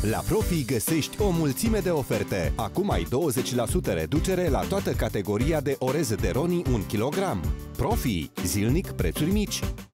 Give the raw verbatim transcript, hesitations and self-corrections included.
La Profi găsești o mulțime de oferte. Acum ai douăzeci la sută reducere la toată categoria de orez de Roni un kilogram. Profi, zilnic prețuri mici.